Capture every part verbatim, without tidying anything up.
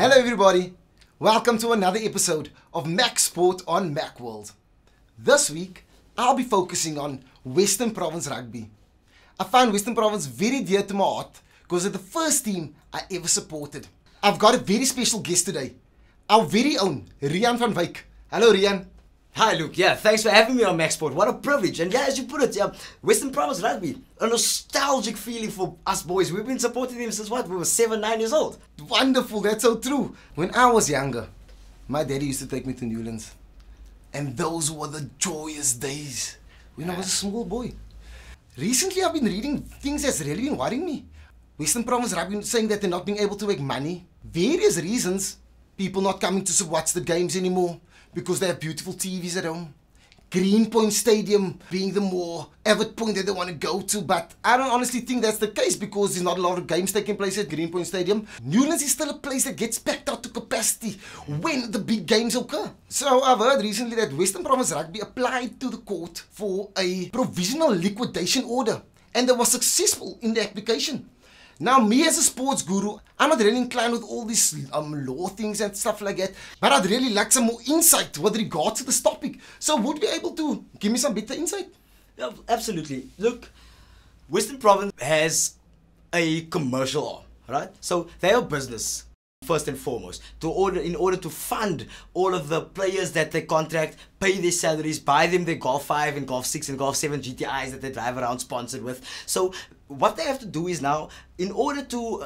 Hello everybody, welcome to another episode of Mac Sport on Macworld. This week, I'll be focusing on Western Province Rugby. I find Western Province very dear to my heart because it's the first team I ever supported. I've got a very special guest today, our very own Rian van Wyk. Hello Rian. Hi Luke, yeah, thanks for having me on Mac Sport. What a privilege. And yeah, as you put it, yeah, Western Province Rugby, a nostalgic feeling for us boys. We've been supporting them since what? We were seven, nine years old. Wonderful, that's so true. When I was younger, my daddy used to take me to Newlands. And those were the joyous days when I was a small boy. Recently, I've been reading things that's really been worrying me. Western Province Rugby saying that they're not being able to make money. Various reasons. People not coming to watch the games anymore because they have beautiful T Vs at home. Greenpoint Stadium being the more avid point that they want to go to, but I don't honestly think that's the case because there's not a lot of games taking place at Greenpoint Stadium. Newlands is still a place that gets packed out to capacity when the big games occur. So I've heard recently that Western Province Rugby applied to the court for a provisional liquidation order and they were successful in the application. Now, me as a sports guru, I'm not really inclined with all these um, law things and stuff like that, but I'd really like some more insight with regard to this topic. So would you be able to give me some better insight? Yeah, absolutely. Look, Western Province has a commercial arm, right? So they are business, first and foremost, to order in order to fund all of the players that they contract, pay their salaries, buy them their Golf five and Golf six and Golf seven G T Is that they drive around sponsored with. So what they have to do is now, in order to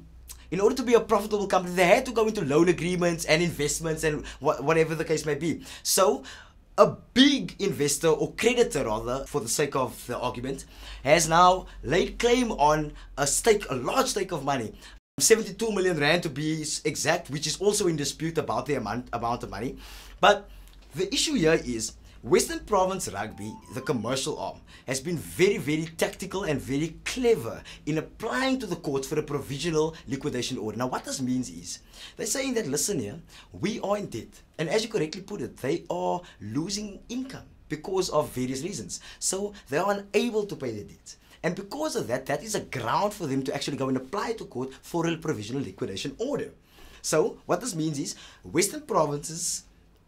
in order to be a profitable company, they had to go into loan agreements and investments and wh whatever the case may be. So a big investor, or creditor rather, for the sake of the argument, has now laid claim on a stake, a large stake of money. seventy-two million rand to be exact, which is also in dispute about the amount, amount of money. But the issue here is Western Province Rugby, the commercial arm, has been very, very tactical and very clever in applying to the courts for a provisional liquidation order. Now, what this means is, they're saying that, listen here, we are in debt. And as you correctly put it, they are losing income because of various reasons. So they are unable to pay their debts. And because of that, that is a ground for them to actually go and apply to court for a provisional liquidation order. So what this means is Western Province's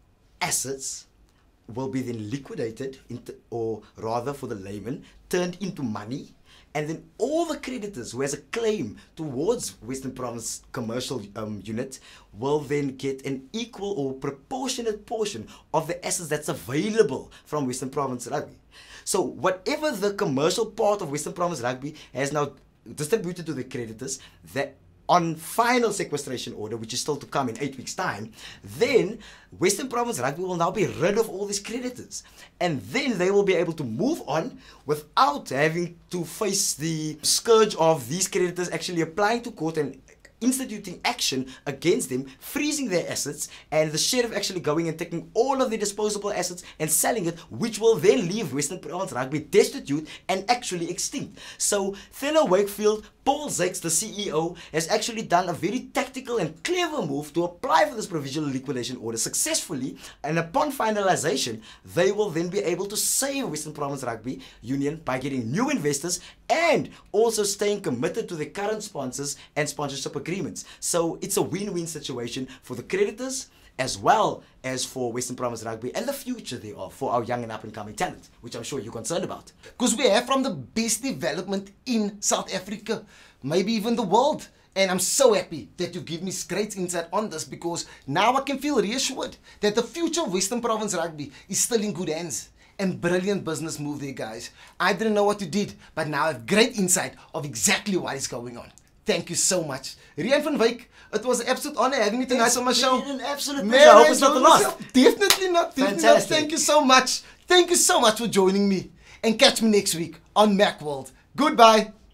assets will be then liquidated, into, or rather for the layman, turned into money. And then all the creditors who has a claim towards Western Province commercial um, unit will then get an equal or proportionate portion of the assets that's available from Western Province Rugby. So whatever the commercial part of Western Province Rugby has now distributed to the creditors, that on final sequestration order, which is still to come in eight weeks' time, then Western Province Rugby will now be rid of all these creditors. And then they will be able to move on without having to face the scourge of these creditors actually applying to court and instituting action against them, freezing their assets, and the sheriff actually going and taking all of their disposable assets and selling it, which will then leave Western Province Rugby destitute and actually extinct. So Thelo Wakefield, Paul Zakes, the C E O, has actually done a very tactical and clever move to apply for this provisional liquidation order successfully, and upon finalization, they will then be able to save Western Province Rugby Union by getting new investors and also staying committed to their current sponsors and sponsorship agreements. So it's a win-win situation for the creditors as well as for Western Province Rugby and the future thereof for our young and up-and-coming talent, which I'm sure you're concerned about. Because we have from the best development in South Africa, maybe even the world. And I'm so happy that you give me great insight on this because now I can feel reassured that the future of Western Province Rugby is still in good hands. And brilliant business move there, guys. I didn't know what you did, but now I have great insight of exactly what is going on. Thank you so much. Rian van Wyk, it was an absolute honor having you tonight It's on my show. An absolute Man, pleasure. I hope it's not the last. Definitely not. Definitely not. Fantastic. Thank you so much. Thank you so much for joining me. And catch me next week on Macworld. Goodbye.